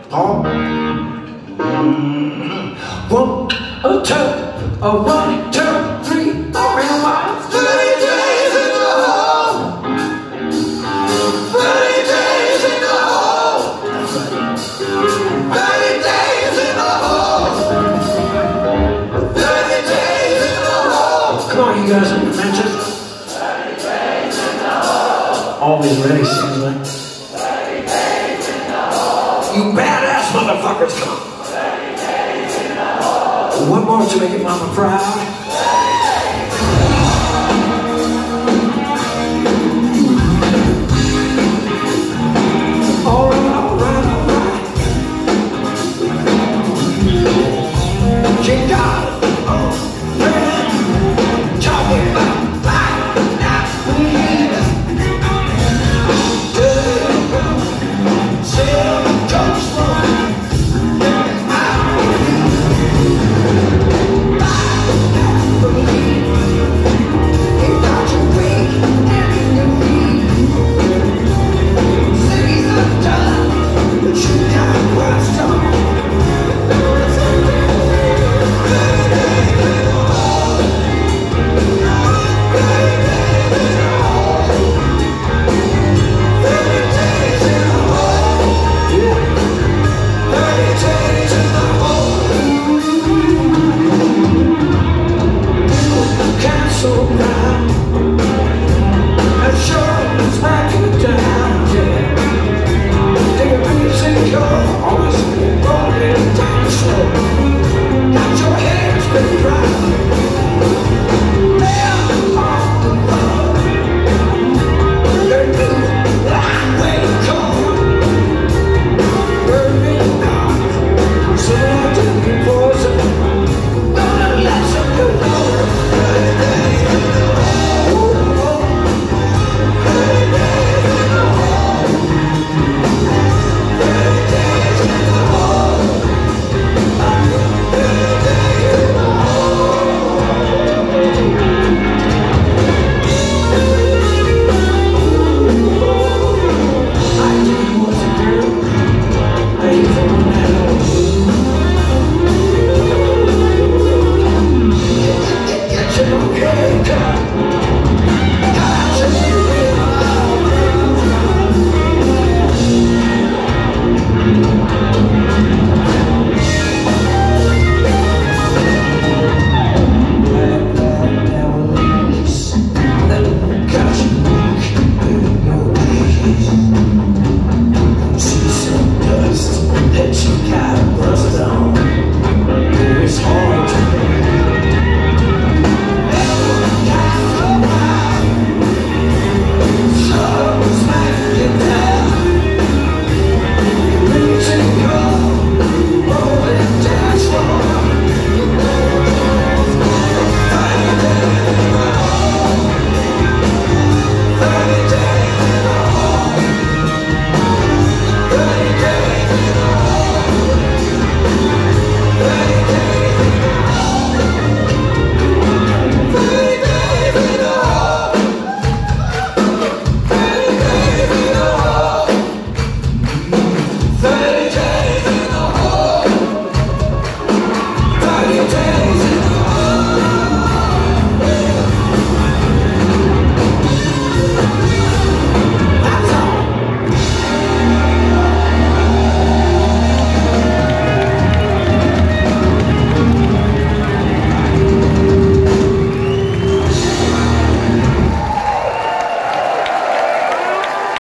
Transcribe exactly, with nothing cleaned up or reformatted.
Oh. Mm-hmm. One, a two, a one, two, three, four, and one. Thirty days in the hole. Thirty days in the hole. Thirty days in the hole. Thirty days in the hole. Come on, you guys in the benches. Thirty days in the hole. Always ready, seems like. Thirty days in the hole. You badass motherfuckers, come on. One more to make your mama proud. All right, all right, all right. She got it. Oh, man. Talking about life, not me. Silver jokes for me. Sure, it's back in the town, yeah. Take a piece and go.